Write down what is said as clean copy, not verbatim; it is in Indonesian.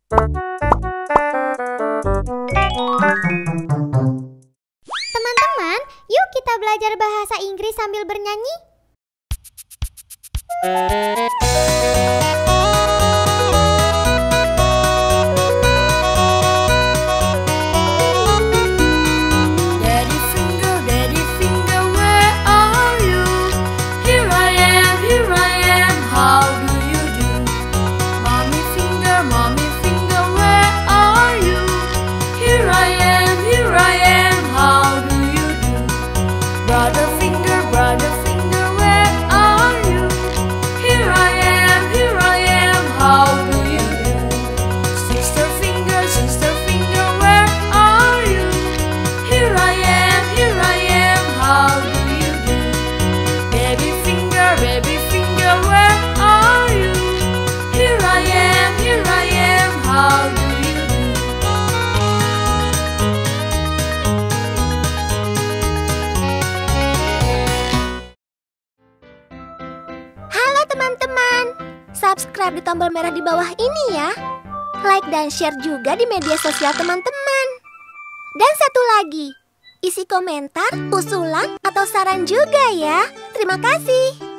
Teman-teman, yuk kita belajar bahasa Inggris sambil bernyanyi. Subscribe di tombol merah di bawah ini ya. Like dan share juga di media sosial teman-teman. Dan satu lagi, isi komentar, usulan, atau saran juga ya. Terima kasih.